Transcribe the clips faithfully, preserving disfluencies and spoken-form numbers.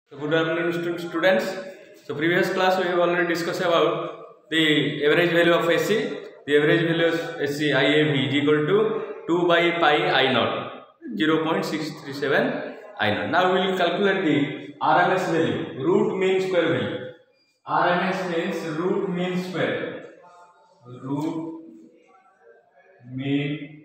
So good afternoon, stu- students. So previous class we have already discussed about the average value of A C. The average value of A C I A V is equal to two by pi I naught, zero point six three seven I naught. Now we will calculate the R M S value, root mean square value. R M S means root mean square. Root mean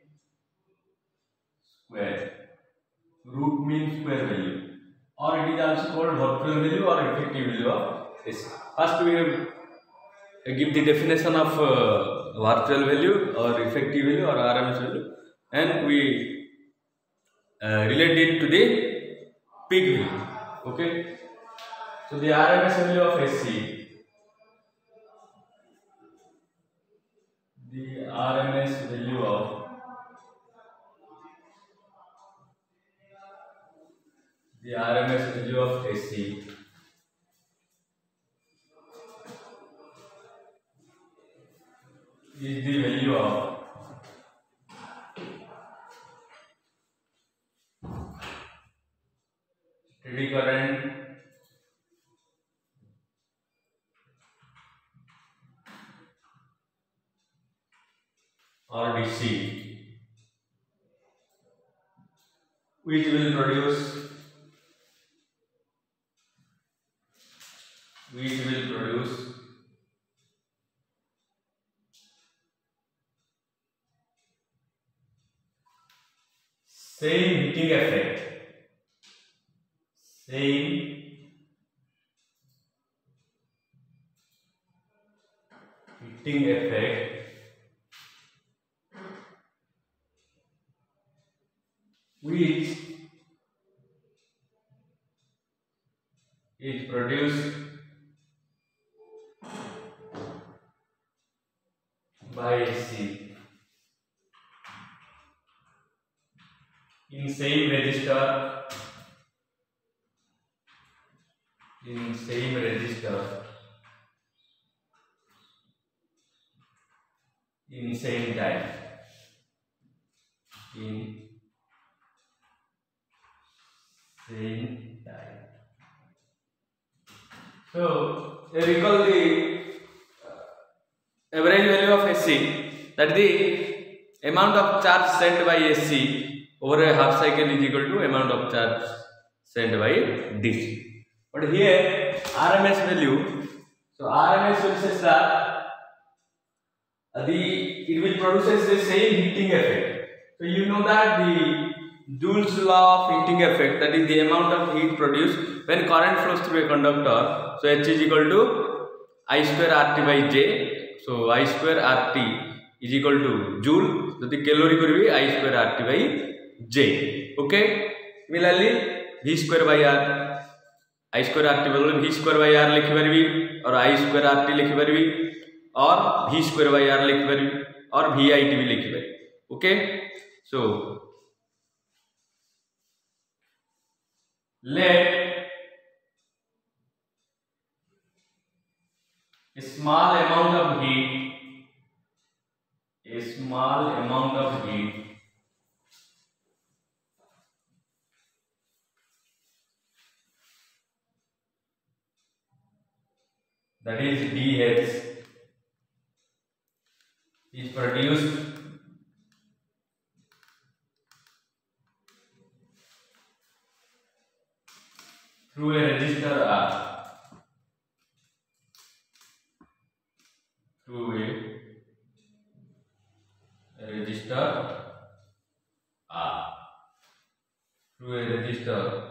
square. Root mean square value, or it is also called virtual value or effective value of A C. First we have uh, give the definition of uh, virtual value or effective value or R M S value, and we uh, relate it to the peak value. Okay, so the R M S value of A C, the R M S value of the R M S value of A C is the value of steady current or D C, which will produce which will produce same heating effect, same heating effect which is produced by A C in same resistor in same resistor in same time in same time. So uh, recall the uh, average value of A C, that the amount of charge sent by A C over a half cycle is equal to amount of charge sent by D C. But here R M S value, so R M S will says that uh, the it will produces the same heating effect. So you know that the Joule's law of heating effect, that is the amount of heat produced when current flows through a conductor. So H is equal to I square R T by J. So I square R T is equal to Joule. So the calorie will be I square R T by J. Okay. Similarly, V square by R. I square R T बदल V square by R लिखि परिबी और I square R T लिखि परिबी और V square by R लिखि परिबी और V I T भी लिखि परिबी. Okay. So let a small amount of heat, a small amount of heat that is D H is produced through a resistor R. Through a resistor R. Through a resistor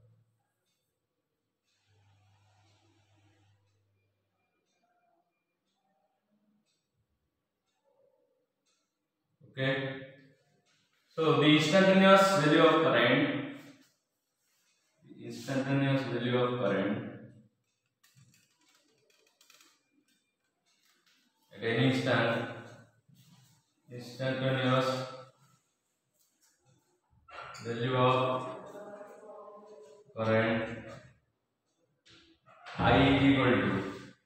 okay. So the instantaneous value of current, the instantaneous value of current at any instant, instantaneous value of current I is equal to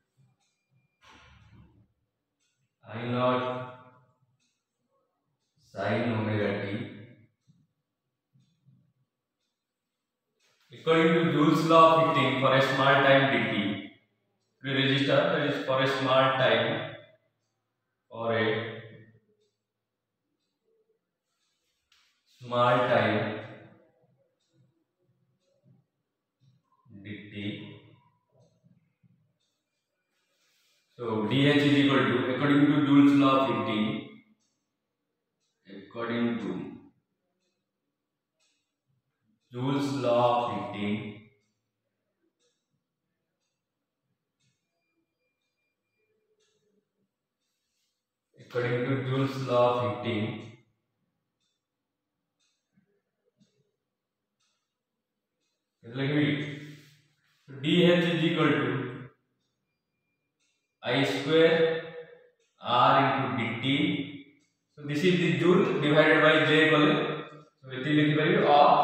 I naught sin omega t according to Joule's law of heating, for a small time dt, the resistor, that is for a small time, for a small time dt, so dH is equal to, according to Joule's law of heating, according to Joule's law of heating, according to Joule's law of heating, like we, so dH is equal to I square R into dt. So this is the joule divided by J column. So it is equal to or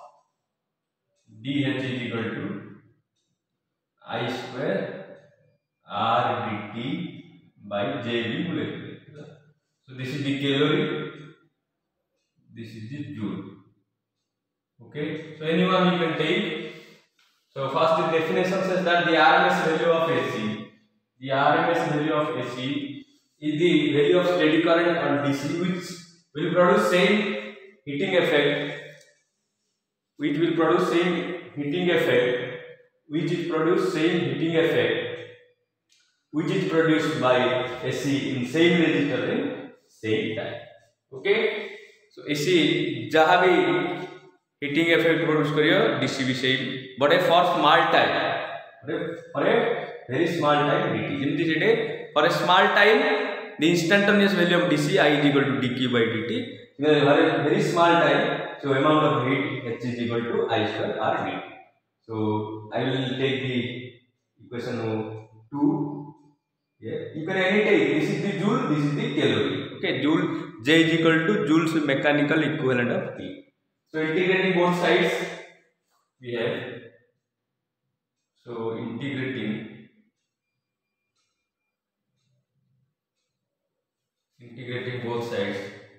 dH is equal to I square R dt by J B. So this is the calorie, this is the joule. Okay, so anyone you can take. So first the definition says that the R M S value of A C, the R M S value of A C is the value of steady current on D C which will produce same heating effect, which will produce same heating effect, which is produce same heating effect, which is produced by A C in same resistor in same time. Okay, so A C जहाँ भी heating effect produce करियो D C भी same, but a for small time, for a very small time dt. जेमती setae for a small time the instantaneous value of D C I is equal to dq by dt. For a very small time, so amount of heat H is equal to I square R dt. So I will take the equation two. Yeah, you can any take. This is the joule, this is the calorie. Okay, joule J is equal to joule's mechanical equivalent of T. So integrating both sides, we have, so integrating integrating both sides,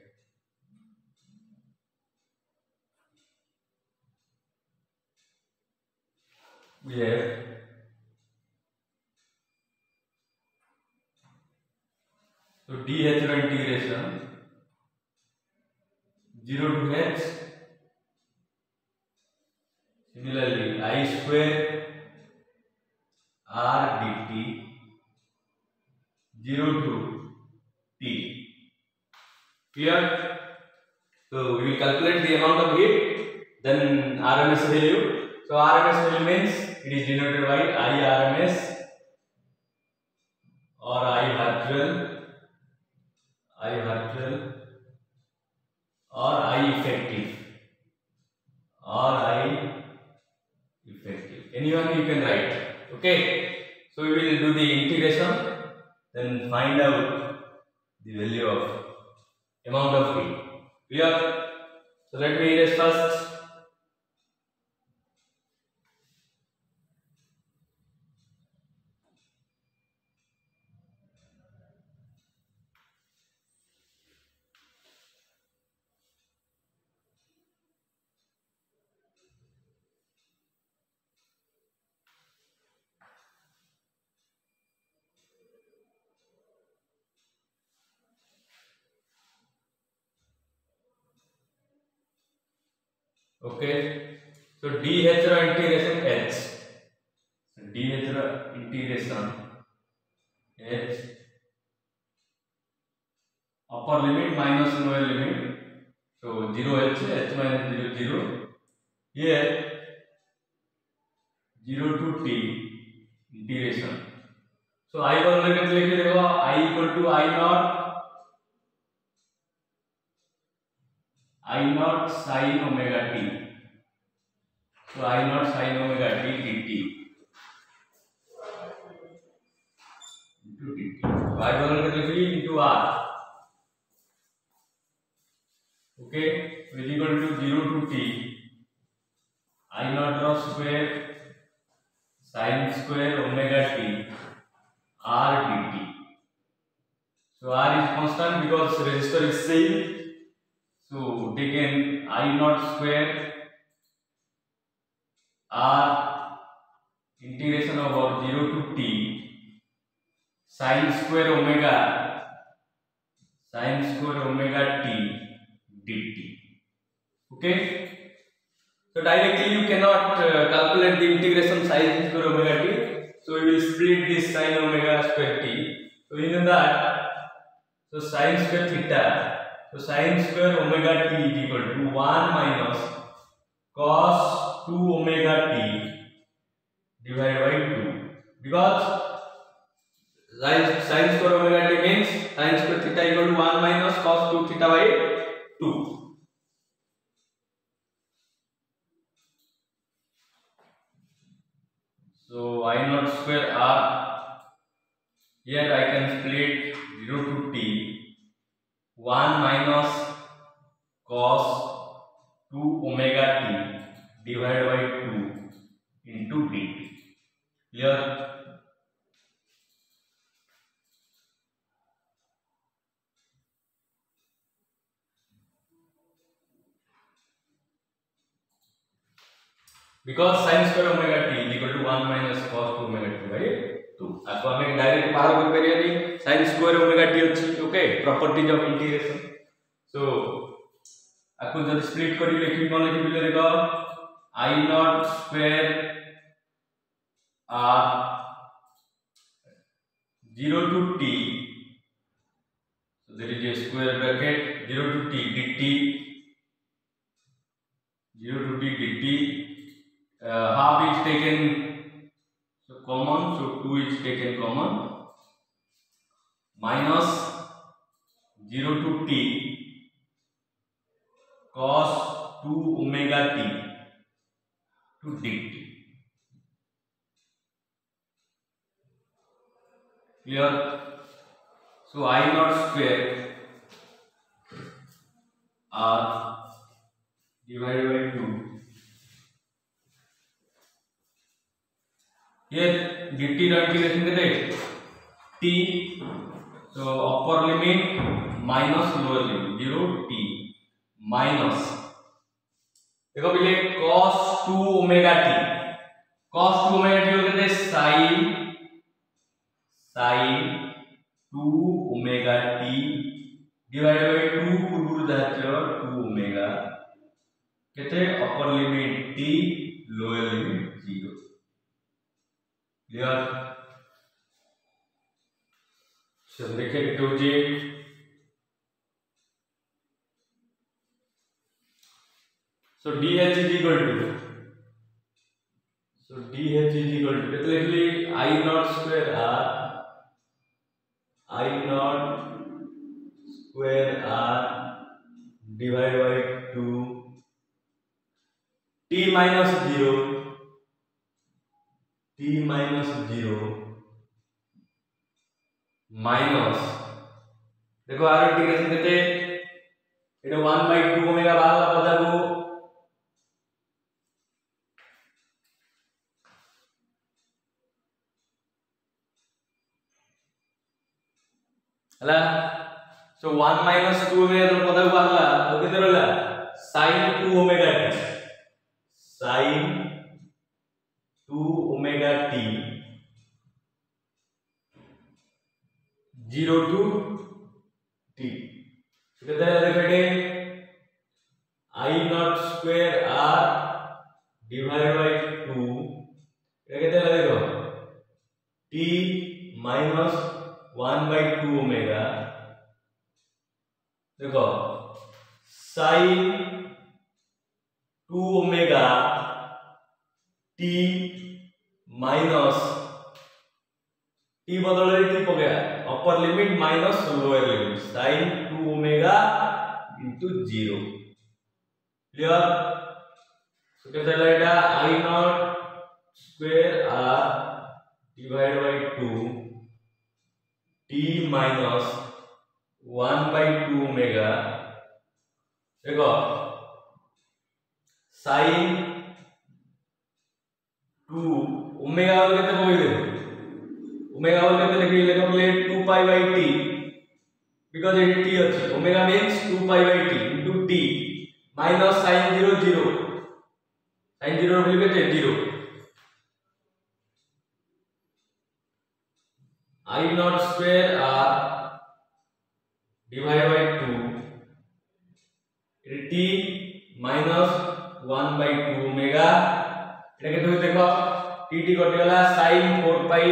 we have so dH row integration zero to H. Similarly, I square R dt zero to T. Clear? So we will calculate the amount of heat, then R M S value. So R M S value means it is denoted by I R M S or I virtual, I virtual or I effective or I effective. Anyone you can write. Okay. So we will do the integration, then find out the value of amount of heat. Clear? So let me erase first. Okay, so dH row integration H, so dH row integration H, upper limit minus lower limit, so zero H, H minus zero zero, here zero to T integration. So I को लेकर लेके देखो I equal to I naught I naught sin omega t. So I naught sin omega t dt into dt. So I बदल कर लिखिए into r. Okay, so is equal to zero to t I naught draw square sin square omega t r dt. So r is constant because resistor is same. So taken I naught square r integration over zero to t sin square omega sin square omega t dt. Okay, so directly you cannot uh, calculate the integration sin square omega t, so we will split this sin omega square t. So we know that, so sin square theta, so sin square omega t is equal to one minus cos two omega t divided by two, because sin square omega t means sin square theta equal to one minus cos two theta by two. So I naught square r, here I can split zero to t, one minus cos two omega t divided by two into dt. Clear? Because sin square omega t is equal to one minus cos two omega t by two. आपको हमें direct बाहर कर परियानी sin square omega t अछि. Okay, properties of integration. So आपको जब split करी लिखि कोन लिखि बिले देखो I naught square r zero to t, so there is a square bracket zero to t dt, zero to t dt, uh, half is taken so common, so two is taken common, minus zero to t cos two omega t to dt. Clear? So I naught square r divided by two. Here dt integration kete t, so upper limit minus lower limit zero t minus देखो पहले cos two omega t, cos two omega t होते थे sin sin two omega t divided by two पूर्व जाच्य two omega केते upper limit t lower limit zero. Clear? So देखिए two G, so dh is equal to, so dh is equal to basically I naught square r, I naught square r divided by two, t minus zero, t minus zero minus देखो आर integration करते एटा one by two omega बाहर पदा को हला, so one minus two omega तो पदा को बाहरला तो केते रहला sin two ओमेगा t, sin two omega t zero to t. So कहते हैं देखिए I naught square r divided by two, कहते हैं देखो t minus one by two omega, देखो sin two omega t minus t बदल रही थी गया upper limit minus lower limit sin two omega into zero. Clear? So कैसे लगेगा I naught square r divided by two t minus one by two omega, देखो sin two omega वाले कितने कोई दे ओमेगा वाले कितने लिखी लेगा पहले two pi by t, because it t अच्छी omega means two pi by t into t minus sin zero zero, sin zero ର value କେତେ zero I naught square r divided by two t minus one by two omega एटा केते हो देखो t t कटि गला sin four pi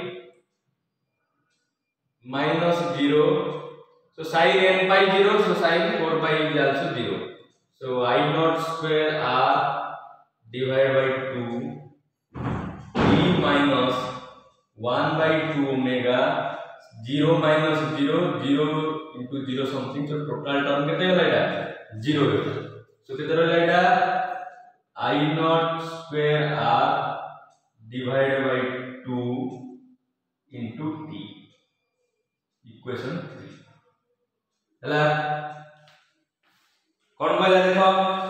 minus zero so sin n pi zero so sin four pi is also zero so I naught square r divided by two t minus one by two omega zero minus zero zero into zero something so total term केते होला एटा zero होला so केते रहला एटा I naught square r divided by two into t equation three हला कोन कहला देखो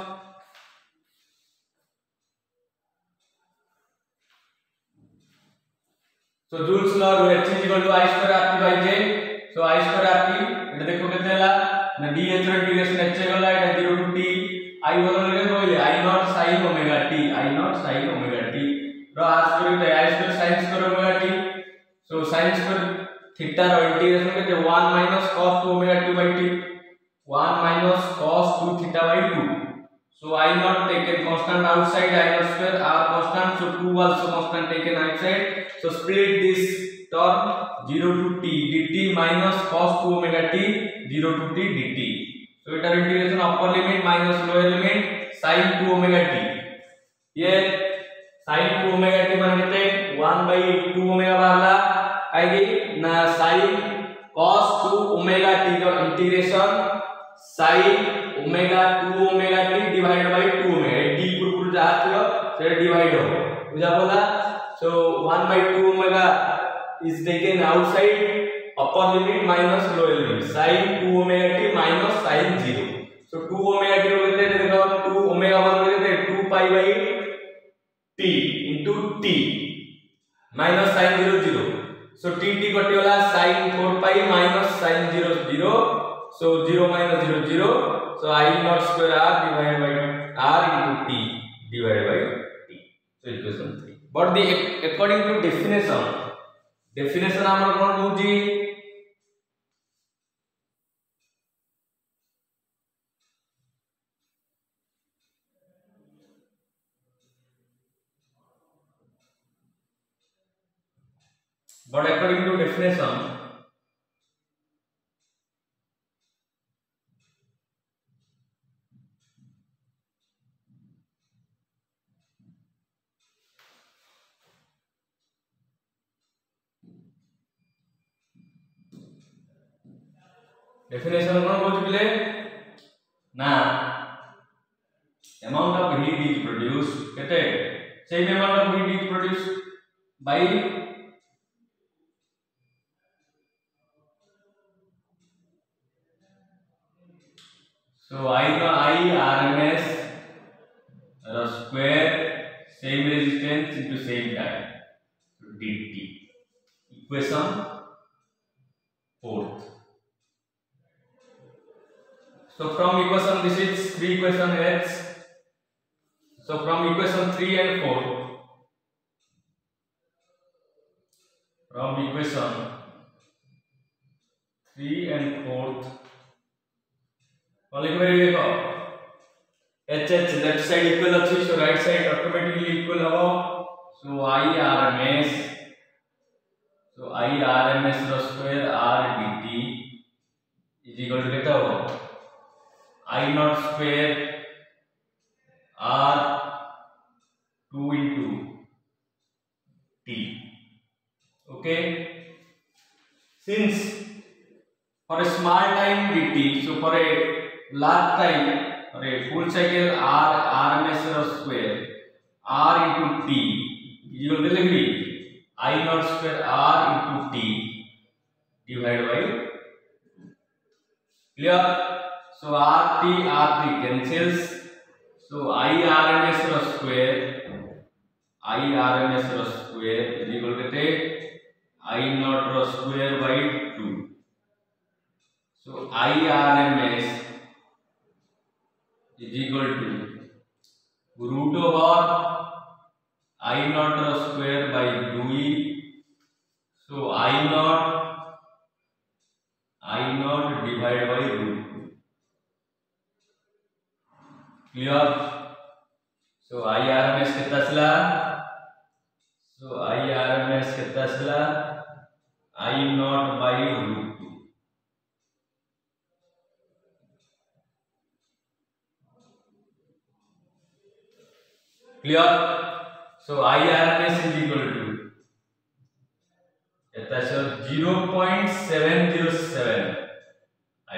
so Joule's law h is equal to I square r t by j so I square r t एटा देखो केते हला ना dh ର इंटीग्रेशन h गला एटा zero to t I बोल लगे कहले I naught sin omega t I naught sin omega t रो r square तो I square sin square omega t so sin square theta रो इंटीग्रेशन केते one minus cos two omega t by t one minus cos two theta by two so I naught taken constant outside I naught square r constant so two also constant taken outside so split this term zero to t dt minus cos two omega t zero to t dt so इटर integration upper limit minus lower limit sin two omega t ये sin two omega t माने केते one by two omega बाहरला काई ना sin cos two omega t का integration sin omega two omega t divided by two omega t पूरा जहा थियो से डिवाइड हो बुझा बोला so one by two omega is taken outside upper limit minus lower limit sin two omega t minus sin zero so two omega t होते हैं देखो two omega वन होते हैं two pi by t into t minus sin zero zero so t t कटि वाला sin four pi minus sin zero zero so zero minus zero zero so I naught square r divided by r into t divided by t so equation three but the according to definition definition हमर कोन होजी but according to definition definition कोन बोलबिले ना amount of heat is produced केते same amount of heat is produced by so I का I rms row square same resistance into same time so dt equation fourth so from equation this is three equation h so from equation three and four from equation three and fourth लिख मेरे देखो h h left side equal अछि so right side automatically equal हो so I rms so I rms रो square r dt is equal to केता हो I naught square r two into t okay since for a small time dt so for a large time for a full cycle r rms square r into t is equal to लिख ली I naught square r into t divided by clear so rt rt cancels so I rms square I rms square is equal to I naught square by two so I rms is equal to root over I naught रो square by दुई so I naught I naught divide by root clear so I R M S केता आसला so I R M S केता आसला I naught by root two clear so I R M S is equal to eta so zero point seven zero seven I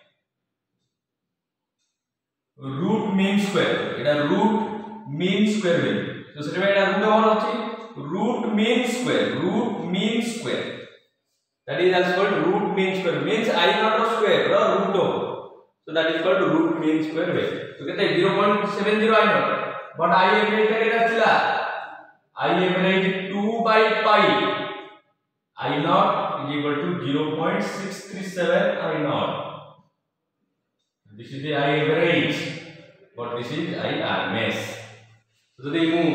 root mean square eta root mean square value so seta eta root over achi root mean square root mean square that is also called root mean square means I not a square or root over so that is called root mean square value so kete zero point seven zero I not but I average kete chila I average two by pi I naught is equal to zero point six three seven I naught this is the I average but this is I R M S so today mu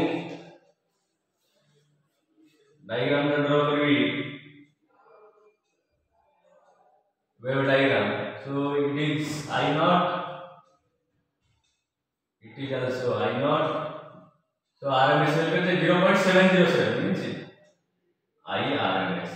diagram ta draw kari wave diagram so it is I naught it is also I naught so R M S value is zero point seven zero seven means I R M S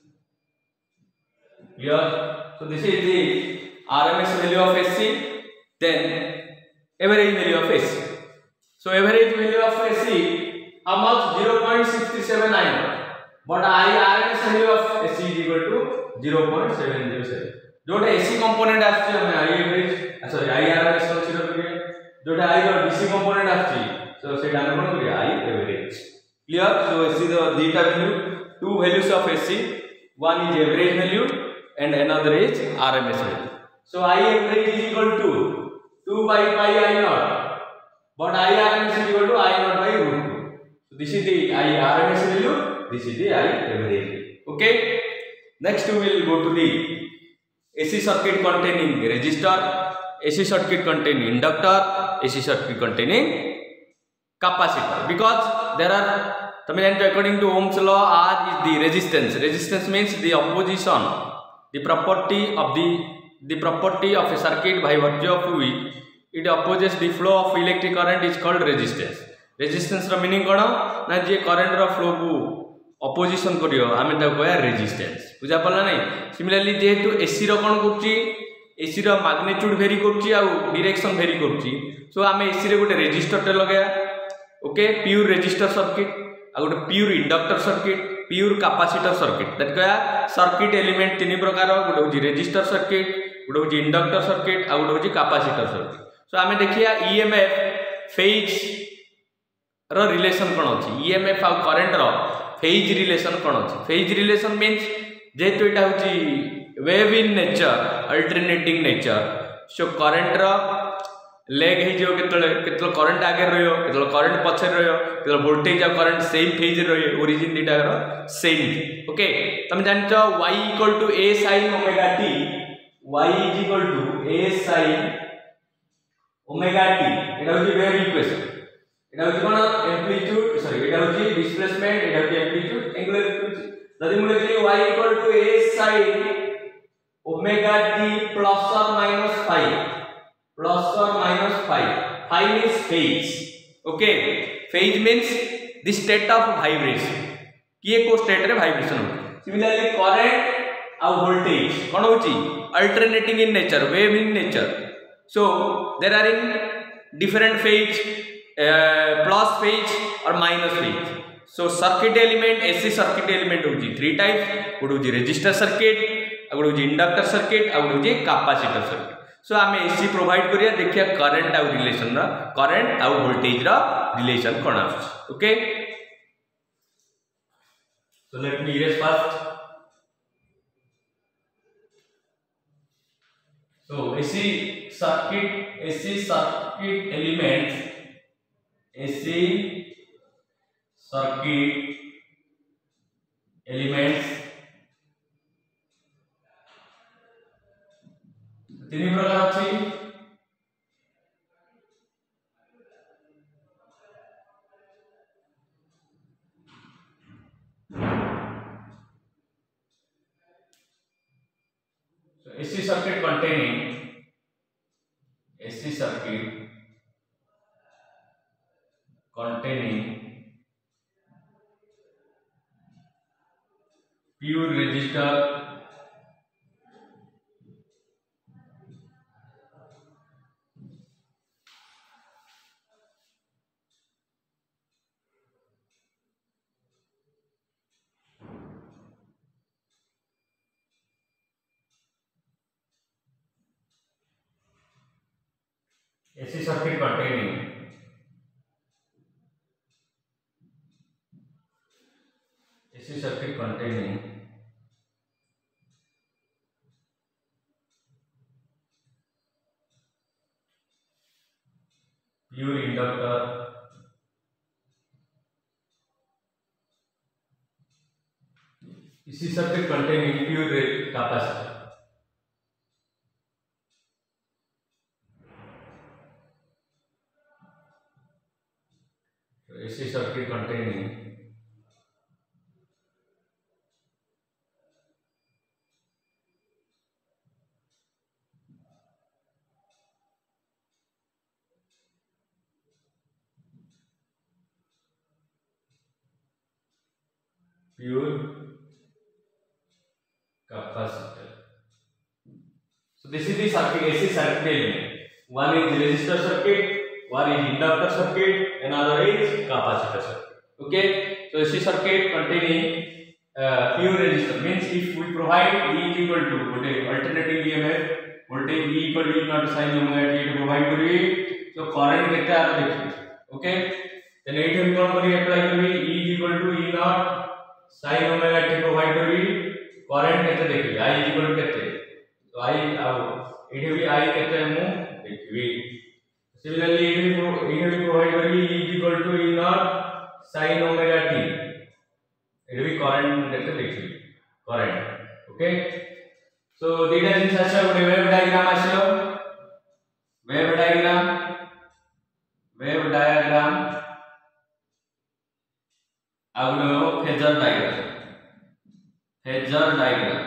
clear so this is the R M S value of S C then average value of S C so average value of S C how much zero point six three seven I naught but I R M S value of S C is equal to zero point seven zero seven जोटा S C component आछी हमें I average sorry I R M S consider करिए जोटा I row D C component आछी so से डान कोन करिए I average clear so S C the data value two values of S C one is average value and another is R M S value so I average is equal to two by pi I naught but I R M S is equal to I naught by root two so this is the I R M S value this is the I average okay next we will go to the A C circuit containing resistor A C circuit containing inductor A C circuit containing capacitor because there are according to Ohm's law R is the resistance resistance means the opposition the property of the the property of a circuit by virtue of which it opposes the flow of electric current is called resistance resistance ro meaning kono na je current ro flow ku opposition kariyo ame ta koya resistance बुझा पड़ला नहीं similarly जेहेतु AC रो कोन करची AC रो magnitude very करची आ direction very करची सो आमे AC रे गोटे रेजिस्टर टे लगाया ओके प्योर रेजिस्टर सर्किट आ गोटे pure inductor circuit pure capacitor circuit that कया सर्किट एलिमेंट तीन प्रकार गोटे होची रेजिस्टर सर्किट गोटे होची इंडक्टर सर्किट आ गोटे होची कैपेसिटर सर्किट सो आमे देखिया ईएमएफ फेज रो रिलेशन कोन अछि ईएमएफ आ करंट रो फेज रिलेशन कोन अछि फेज रिलेशन मींस जेहेतु एटा होची wave in nature alternating nature so current रो लेग हे जो केतले केतले करंट आगे रहयो केतले करंट पछे रहयो केतले वोल्टेज आ करंट सेम फेज रहयो ओरिजिन दिटा रो सेम ओके तुम जानछो y equal to a sin omega t y is equal to a sin omega t एटा होची वेव इक्वेशन एटा होची कोन एम्प्लीट्यूड सॉरी एटा होची डिस्प्लेसमेंट एटा होची एम्प्लीट्यूड एंगुलर फ्रीक्वेंसी यदि मुझे लिखली y equal to a sin omega t plus और minus five plus और minus five five means phase okay phase means the state of vibration किए को स्टेट रे वाइब्रेशन हो सिमिलरली करंट आ वोल्टेज कोन होची alternating in nature wave in nature so there are in different phase plus phase और minus phase so circuit element A C circuit element होची three types गोटे होची रेजिस्टर सर्किट आ गोटे होची इंडक्टर सर्किट आ गोटे होची कैपेसिटर सर्किट सो आमे A C प्रोवाइड करिया देखिया करंट आ रिलेशन रा करंट आ वोल्टेज रा रिलेशन कोन आछी okay so let me erase first so A C circuit A C circuit elements A C circuit elements तीन प्रकार अछि A C circuit containing A C circuit containing pure resistor A C circuit containing A C circuit containing pure inductor A C circuit containing pure capacitor A C circuit containing pure capacitor. So this is the circuit A C circuit element. One is resistor circuit, one is inductor circuit, another is capacitor circuit. Okay, so A C circuit containing uh, pure resistor means if we provide E is equal to voltage alternating E M F voltage E equal to E naught sin omega t provide करिए so current केते आप देखिए. Okay, then eight हम कौन करिए apply करिए E is equal to E naught sin omega t provide करिए current केते देखिए I is equal to केते तो I अब एट भी I केते हम देखिए. Similarly एट भी एट भी provide करिए E is equal to E naught sin omega t एट भी current केते देखिए current. Okay, so data जिनसे अच्छा गोटे wave diagram आसिलो wave diagram wave diagram आउट phasor diagram phasor diagram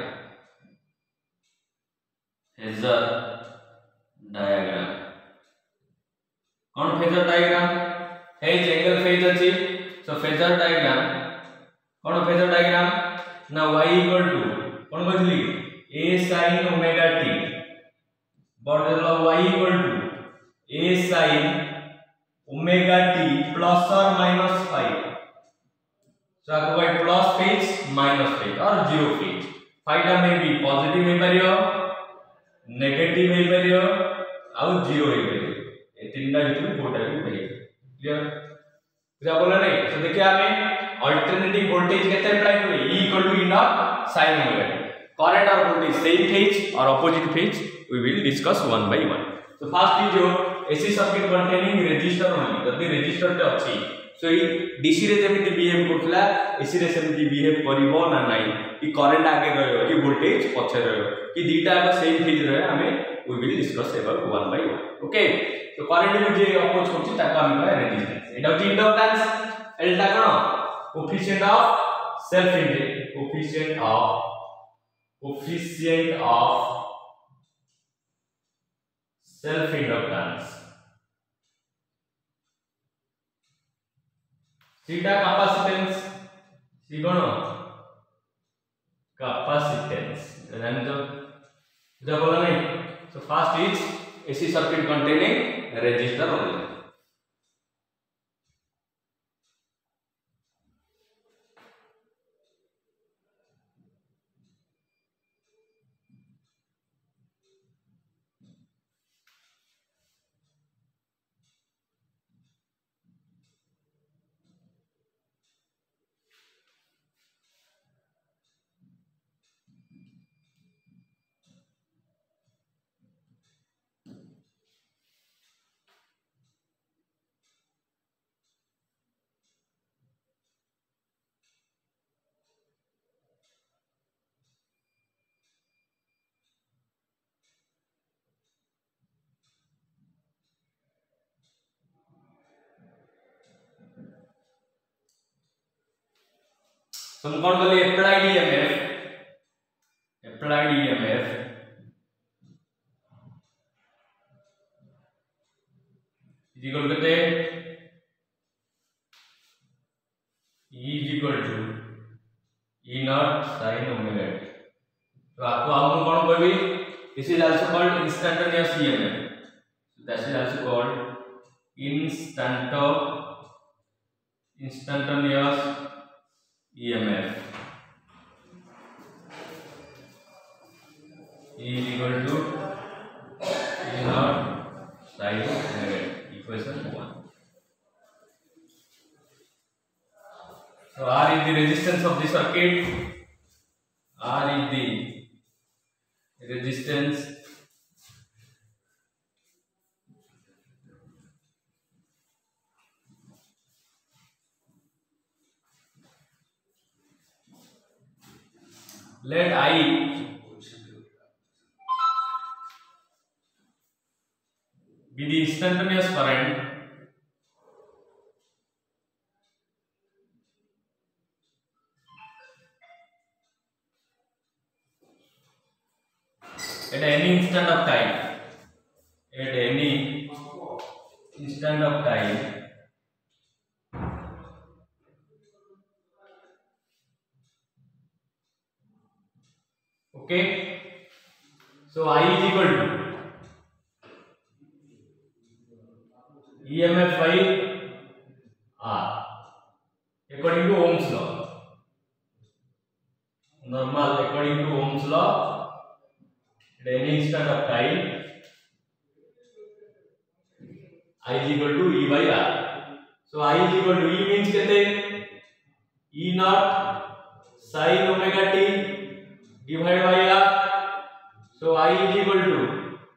phasor diagram कौन phasor diagram phase angle phase अछि so phasor diagram कौन phasor diagram ना y equal to कौन कहली a sin omega t but y equal to a sin omega t plus or minus phi. So I provide plus phase minus phase or zero phase. Phi टा may be positive हे परियो negative हे परियो और zero हे परियो ये तीनटा जितने कोटा भी परियो क्लियर क्या बोला नहीं. तो देखिए हमें alternating voltage कितने अप्लाई करें E equal to E naught sin omega t. Current और voltage same phase और opposite phase we will discuss one by one. So first is जो A C circuit containing resistor only. जब भी resistor टे अच्छी so ये D C रे जेमिति behave करथला A C रे सेमिति behave करिवो ना नाही कि current आगे रहयो कि voltage पछे रहयो कि दीटा का same phase रहे हमें we will discuss about one by one. Okay, so current में जे अपोज करछि ताका हम कहै resistance. एटा होछि inductance एल टा कोन coefficient of self inductance coefficient of coefficient of self inductance. theta capacitance c cone capacitance जान जो जो बोला नहीं. So first is A C circuit containing resistor only. So हम कौन बोले applied E M F applied E M F is equal to कितने E is equal to E naught sin omega t. तो आपको आपको कौन कहबी this is also called instantaneous E M F. So that is also called instant instantaneous E M F. E is equal to E naught sin omega t. Equation one. So R is the resistance of the circuit. R is the resistance let I be the instantaneous current at any instant of time. At any instant of time. Okay. So I is equal to E M F by R according to Ohm's law. Normal according to Ohm's law. At any instant of time, I is equal to E by R. So I is equal to E means कितने E naught sin omega t divided by R. So I is equal to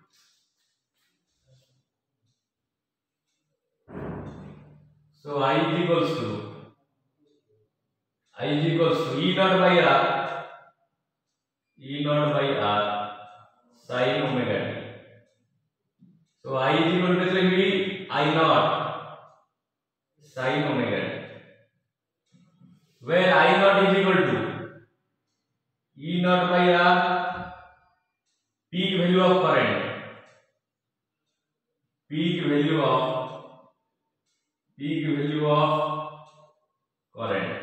so I is equals to I is equals to E naught by R. E naught by R sin omega t. So I is equal to कितने I naught sin omega t, where I naught is equal to E naught by R peak value of current, peak value of peak value of current.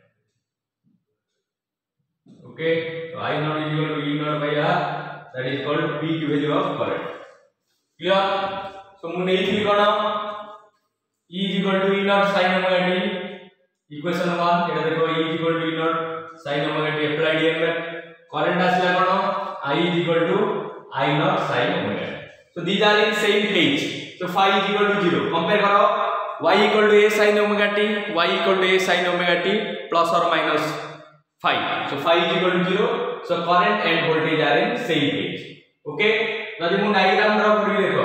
Okay, so I naught is equal to E naught by R, that is called peak value of current. Clear? So mu nei thi kona E is equal to E naught sin omega t. Equation one eta dekho E is equal to E naught sin omega t applied E M F. Current asla kona I is equal to I naught sin omega t. So these are in same phase. So phi is equal to zero. Compare karo y equal to a sin omega t, y equal to a sin omega t plus or minus phi. So phi is equal to zero. So current and voltage are in same phase. Okay. जदि मु diagram draw करी देखो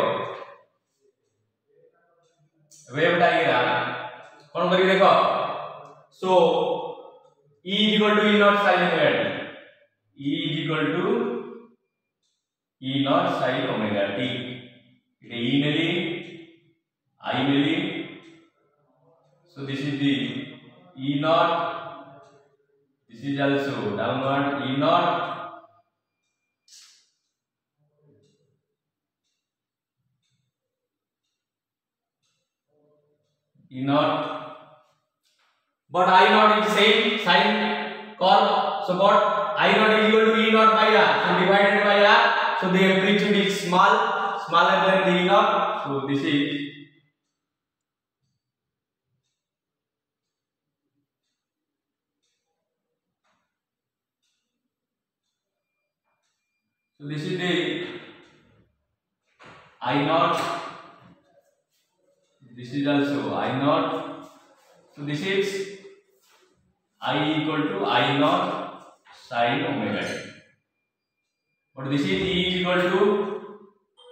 wave diagram कोन करी देखो. सो E is equal to E naught sin omega t. E is equal to E naught sin omega t. It is E neli I neli. So this is the E naught. This is also downward E naught. E naught, but I naught is same sine curve. So what I naught is equal to E naught by R. So divided by R. So the amplitude is small, smaller than the E naught. So this is so this is the I naught. This is also I naught. So this is I equal to I naught sin omega t. But this is E is equal to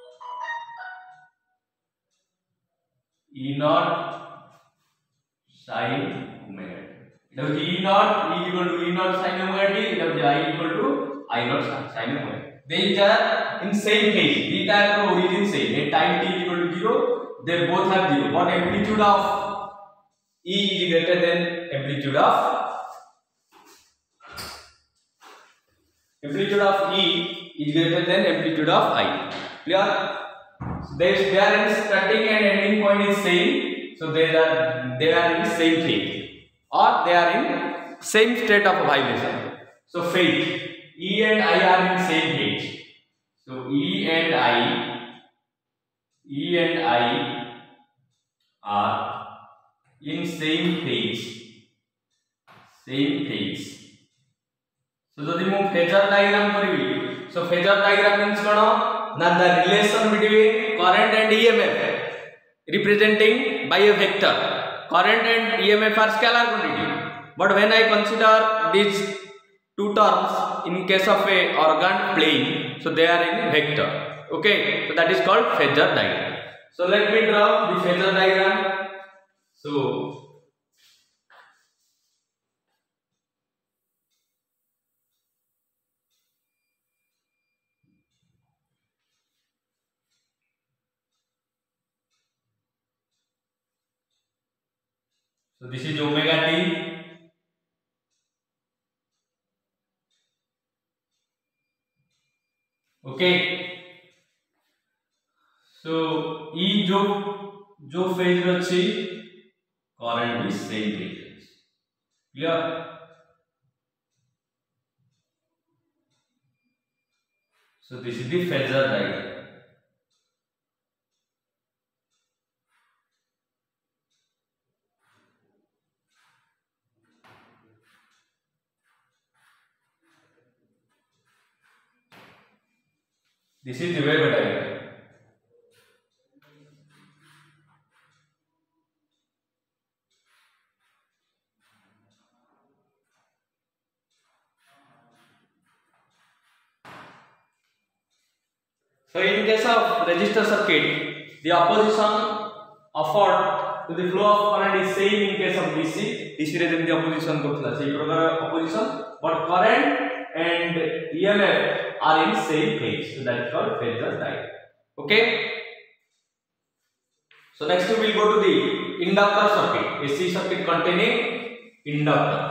E naught sin omega t. It is E naught, E is equal to E naught sin omega t. It is I equal to I naught sin omega t. These are in same phase. These are origin same. At time t is equal to zero. They both have zero, but amplitude of E is greater than amplitude of amplitude of E is greater than amplitude of I. Clear? So they they are in starting and ending point is same, so they are they are in same phase or they are in same state of vibration. So phase E and I are in same phase. So E and I, E and I are in same phase, same phase. So jodi mu phasor diagram karibi, so phasor diagram means kono na the relation between current and E M F representing by a vector. Current and E M F are scalar quantity, but when I consider these two terms in case of a organ plane, so they are in vector. Okay, so that is called phasor diagram. So let me draw the phasor diagram. So So this is omega t. Okay. So E जो जो phase रे अछि current भी same phase रे अछि. Clear? So this is the phasor diagram. This is the wave diagram. So in case of resistor circuit, the opposition offered to the flow of current is same in case of D C. D C रे जेमति opposition करथला सेही प्रकार opposition, but current and E M F are in same phase. So that is called phasor diagram. Okay. So next we will go to the inductor circuit, A C circuit containing inductor.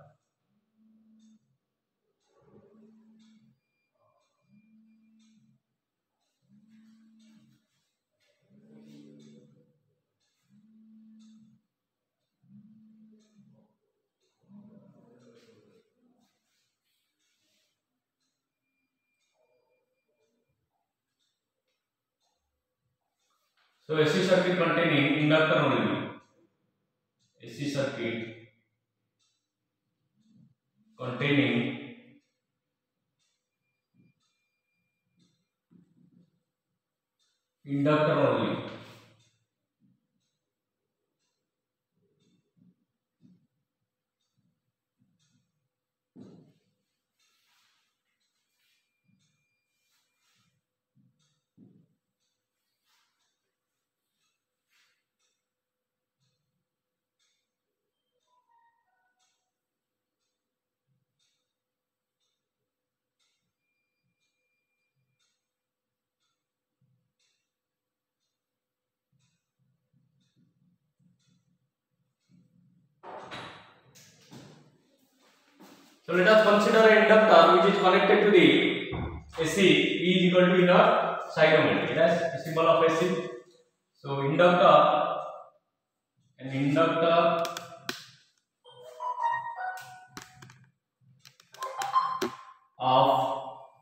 So A C circuit containing inductor only. A C circuit containing inductor only. So let us consider an inductor which is connected to the A C. E is equal to inner cytometry. That's the symbol of A C. So inductor, an inductor of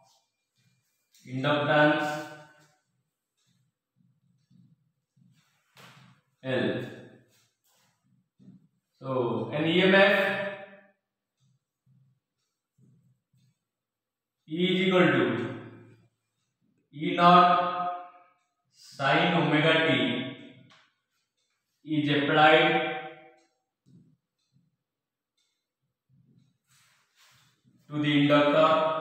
inductance L. So an E M F E is equal to E naught sin omega t is applied to the inductor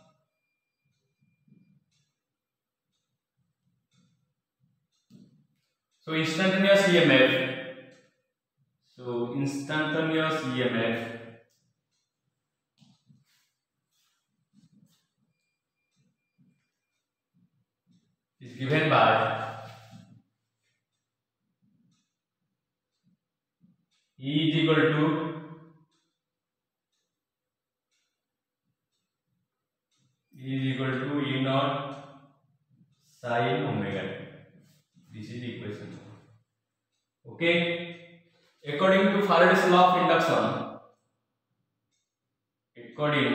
so instantaneous E M F so instantaneous E M F is given by E is equal to E is equal to E naught sin omega t. Okay, according to Faraday's law of induction, according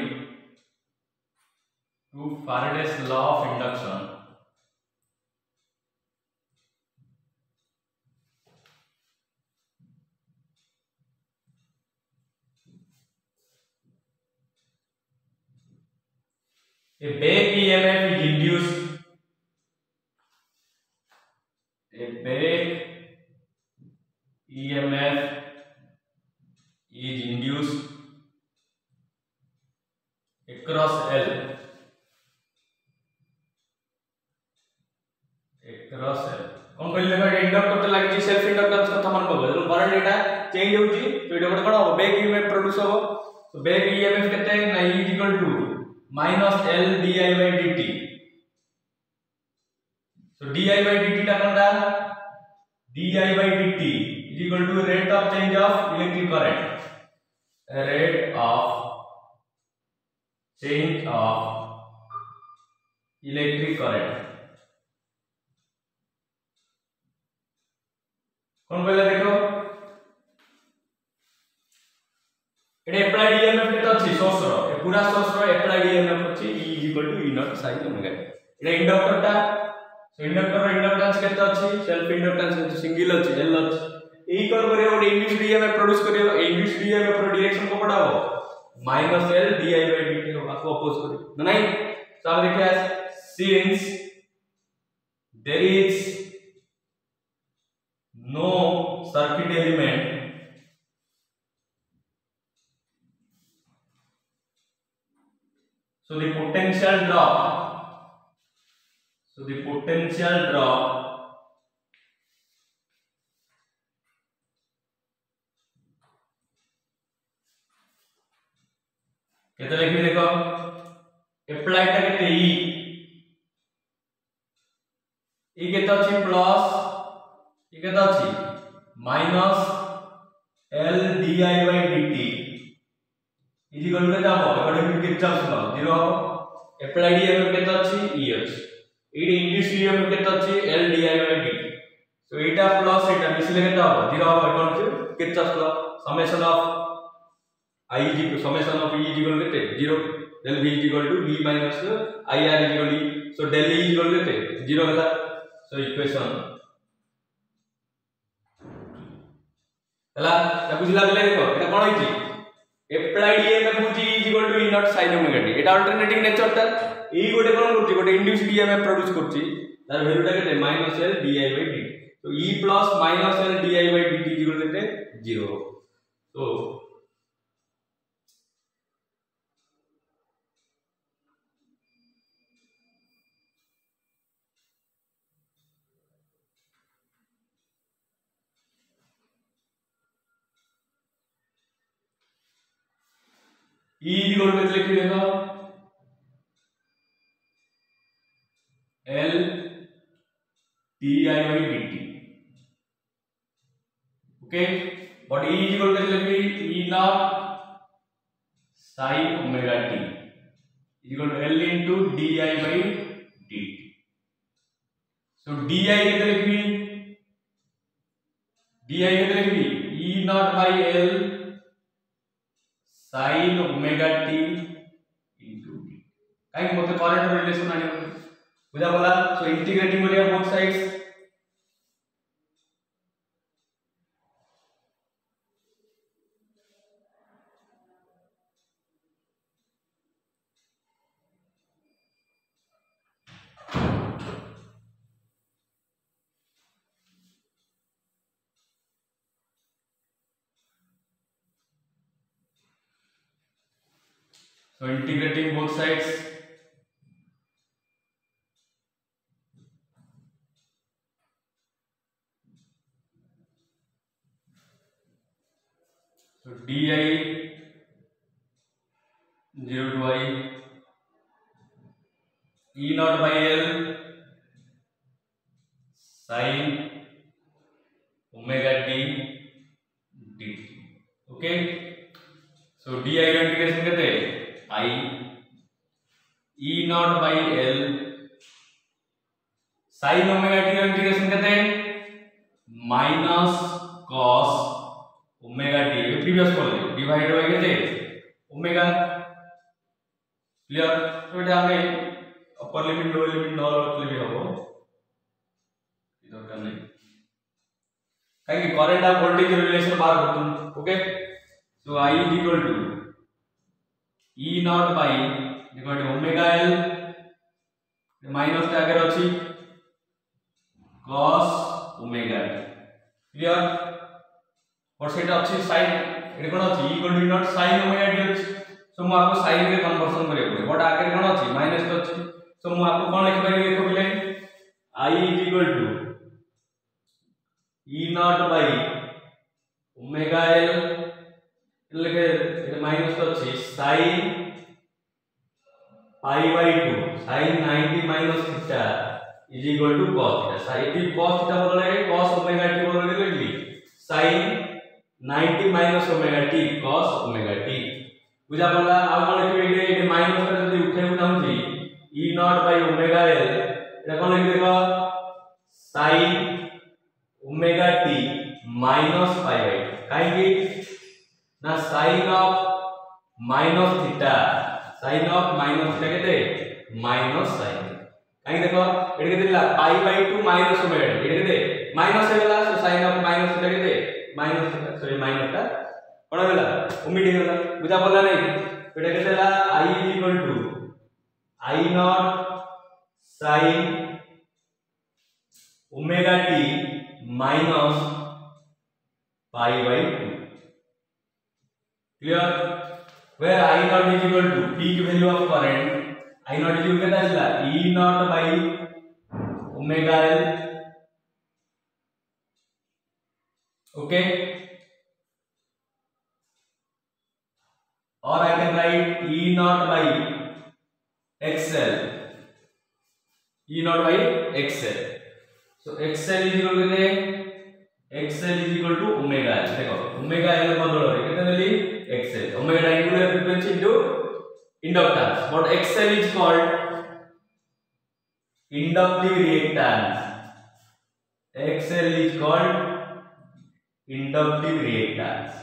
to Faraday's law of induction, a back E M F is induced. A back E M F is induced across L. Across L. कौन कहले देखो inductor तो लागि self inductance कथा मन पबो जब current एटा change होउची तो एटा कोन हो बैक ईएमएफ प्रोड्यूस हो तो बैक ईएमएफ केते ना E equal to minus L di by dt. So di by dt टा कोनटा di by dt is equal to rate of change of electric current. Rate of change of electric current. कौन कहले देखो एटा applied EMF केते अछि source रो ए पूरा source रो अप्लाइड ईएमएफ अछि E equal to E naught sin omega. एटा इंडक्टर टा सो इंडक्टर रो इंडक्टेंस केते अछि सेल्फ इंडक्टेंस केते सिंगल अछि L अछि ए कर करे ओडे इंड्यूस्ड ईएमएफ प्रोड्यूस करियो इंड्यूस्ड ईएमएफ रो डायरेक्शन को पढ़ाओ minus L di by dt रो को अपोज करियो ना नहीं. तो अब देखिए since there is no circuit element so the potential drop so the potential drop केते लिखि देखो अप्लाइड ता केते E E केते अछि प्लस E केते अछि minus L di by dt is equal to केते हो according to Kirchhoff law zero हो अप्लाइड ईएमएफ केते अछि E अछि एडी इंड्यूस्ड ईएमएफ केते अछि L di by dt so Etah plus iota मिसले केते हो जीरो हो according to Kirchhoff law summation of I is equal summation of E is equal to zero del V is equal to V minus I R is equal to E. So del E is equal to zero होला. So equation होला ता बुझला बेले देखो एटा कोन होइची applied EMF होची E is equal to E not sin omega t. एटा अल्टरनेटिंग नेचर ता E गोटे कोन करची गोटे इंड्यूस्ड ईएमएफ प्रोड्यूस करची तार वैल्यू टा केते minus L di by dt. So E plus minus L di by dt is equal to zero. So E is equal to लिख देगा L di by dt. Okay, but E is equal to लिख E naught sin omega t is equal to L into di by dt. So di केते लिखबी di केते लिखबी E naught by L sin omega t into d. काई मते current relation आनी बुझा बोला. So integrating करिया both sides so integrating both sides so di zero to I E naught by L sin omega t dt. Okay, so di integration केते I E naught by L sin omega t integration केते minus cos omega t previous बोले divide by केते omega clear तो एटा हमें upper limit lower limit न रखले भी हबो दरकार नहीं काहे करंट और वोल्टेज रिलेशन बाहर करतुन okay so I is equal to E naught by equal to omega L minus के आगे अछि cos ओमेगा क्लियर और सेटा अछि sin एटा कोन अछि equal to naught sin omega t अछि सो मु आपको sin रे कन्वर्जन करे पड़े बट आगे कोन अछि माइनस तो अछि सो मु आपको कोन लिख पारि देखो बिले I is equal to E naught by omega L लिखे एटा माइनस तो अछि sin pi by two sin ninety minus theta is equal to cos theta sin it cos theta बदले cos omega t बदले लिखली sin ninety minus omega t cos omega t बुझा पड़ला आ कोन लिखबे एटे एटे minus का जदी उठे उठाउची e naught by omega l एटा कोन लिख देखो sin omega t minus pi by काहे कि ना sin of minus theta sin of minus theta केते minus sin काहे देखो एटा केते ला pi by two minus omega t एटा केते minus हे गेला सो sin of minus theta केते minus theta सॉरी minus ता कोन गेला ओमिट हे गेला बुझा पड़ला नै एटा केते ला I is equal to I naught sin omega t minus pi by two clear where I naught is equal to peak value of current I naught is equal to E naught by omega L okay or I can write E naught by X L E naught by X L so X L is equal to X L is equal to omega L देखो omega L बदल रे केते देली X L omega angular frequency into inductance but X L is called inductive reactance X L is called inductive reactance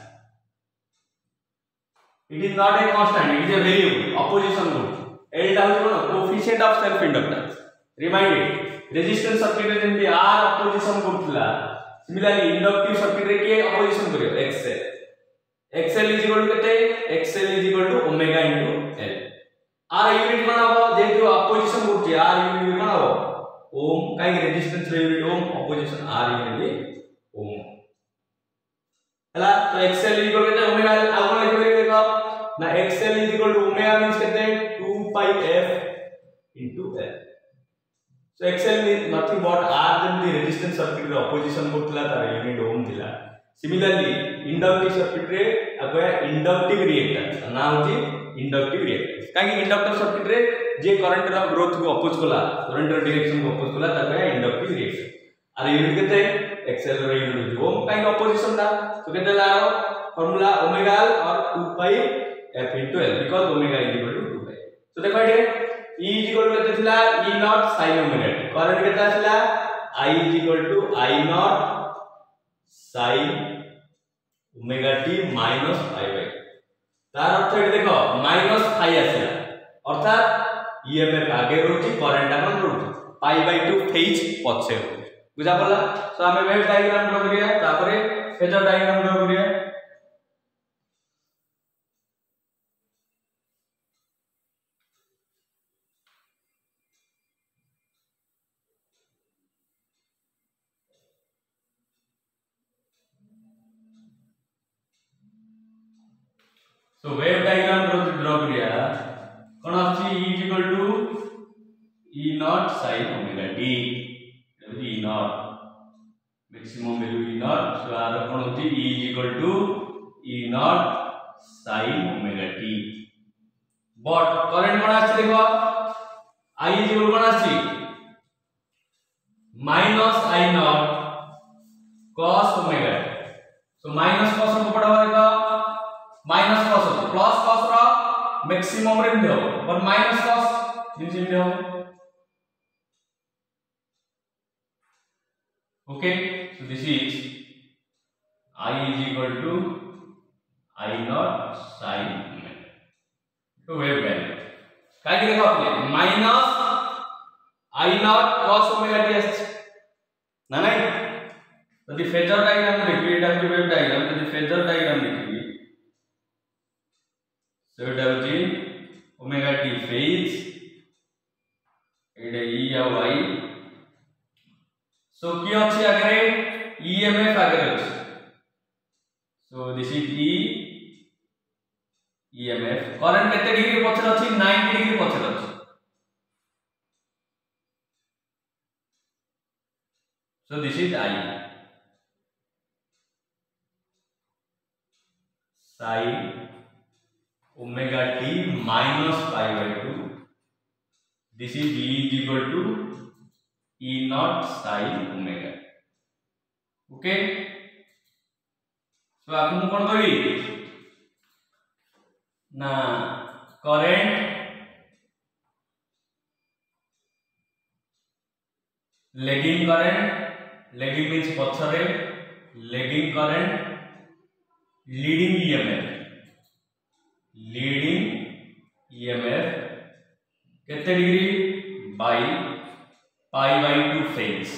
it is not a constant it is a variable opposition group L down to coefficient of self inductance remind it resistance circuit रे जेंति R opposition करथला similarly inductive circuit रे के opposition करियो X L X L is equal to केते X L is equal to omega into L R unit कोन हबो जेतु opposition करछि R unit कोन हबो ओम काई resistance रे unit ओम opposition R unit ओम हला तो X L is equal केते omega L आ कोन लिखबे देखो ना X L is equal to omega means केते two pi f into L so X L is nothing but R then the resistance circuit रे opposition करथला तार unit ओम थिला similarly inductive circuit रे अगया inductive reactance ना होची inductive reactance काहे inductor circuit रे जे करंट रो ग्रोथ को अपोज कला करंट रो डायरेक्शन को अपोज कला ताकया inductive reactance आर यूनिट केते X L रो यूनिट ओम काहे opposition ता तो केते लारो फार्मूला ओमेगा L और two pi f into L because omega is equal to two pi so देखो एटे E is equal to केते थिला E naught sin omega t current केते थिला I is equal to I naught sin omega t minus pi by तार अर्थ एटे देखो minus phi आसिला अर्थात E M F आगे रहउची करंट अपन रहउची pi by two फेज पछे बुझा पड़ला सो हमें वेव डायग्राम ड्रा करिया तापरे फेजर डायग्राम ड्रा करिया so wave diagram draw kariya kon achi E is equal to E naught sin omega t E naught maximum value E naught so ar kon hochi E is equal to E naught sin omega t but current kon achi dekho I is equal kon achi minus I naught cos omega t so minus cos को पढ़ा देखो minus cos plus cos रा maximum रे हो और minus cos जिन हो okay so this is I is equal to I naught sin omega to wave value काहे देखो आपने minus I naught cos omega t आछ ना नहीं यदि फेजर डायग्राम देखबी एटा कि वेव डायग्राम यदि फेजर डायग्राम देखबी सो एटा होची ओमेगा t फेज एटा e आ y सो की अछि आगे ईएमएफ आगे अछि so this is e EMF current केते डिग्री पछर अछि नाइंटी डिग्री पछर अछि so this is I sin omega t minus pi by two this is e is equal to e naught sin omega okay so आपन कोन करी ना current lagging current lagging means पछरे lagging current leading EMF leading EMF कितने degree by pi by two phase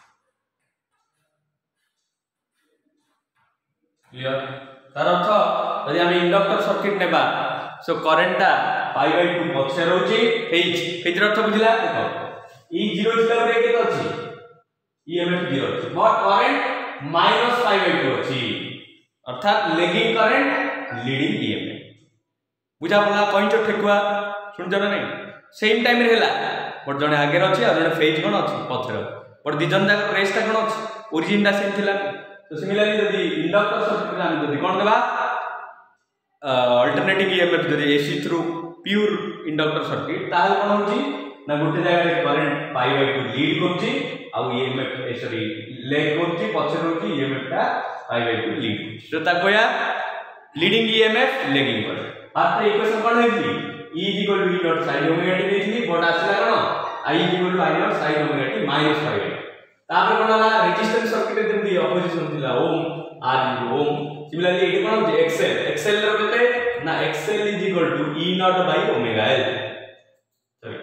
clear तार अर्थ यदि हम इंडक्टर सर्किट नेबा सो करेंटटा पाई बाई टू पछे रहउची फेज फेज अर्थ बुझिला देखो ई जीरो थिला रे केते अछि ईएमएफ जीरो अछि but current minus pi by two अछि अर्थात लेगिंग करंट लीडिंग ईएमएफ बुझा पला पॉइंट ठेकुआ सुन जना नहीं सेम टाइम रे हैला बट जने आगे अछि और जने फेज कोन अछि पथर बट दि जन जाक रेस ता कोन अछि ओरिजिन दा सेम थिला तो सिमिलरली यदि इंडक्टर सर्किट हम यदि कोन देबा अल्टरनेटिंग ईएमएफ यदि AC through pure inductor circuit ताल कोन होची ना गोटे जगह रे current pi by two lead करची आ ईएमएफ सॉरी लेग करची पछर होची ईएमएफ ता पाई बाय टू लीड तो ता कोया leading EMF lagging current first equation कोन हेछि E is equal to E naught sin omega t देथिली बट आसला कोन I is equal to I naught sin omega t minus five तापर कोन हला रेजिस्टेंस सर्किट जेमति अपोजिशन थिला ओम R ओम सिमिलरली एटी कोन होछि एक्सएल एक्सएल रो केते ना XL is equal to E naught by omega L sorry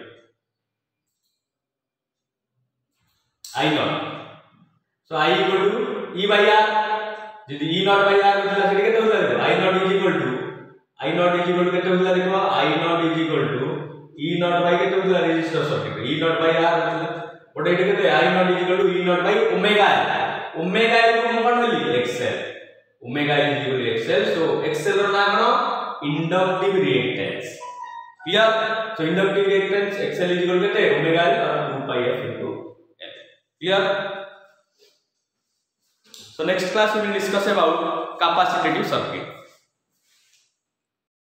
I naught so I equal to E by R यदि E naught by R होतला सेठी केते होतला I naught is equal to I naught is equal to केते होतला देखो I naught is equal to E naught by केते होतला resistor circuit E naught by R होतला बट एटी केते I naught is equal to E naught by omega L omega L को कोन Holi xl omega L is equal to xl so xl रो ना कोन inductive reactance clear so inductive reactance xl is equal to केते omega L और two pi f into L clear so next class we will discuss about capacitive circuit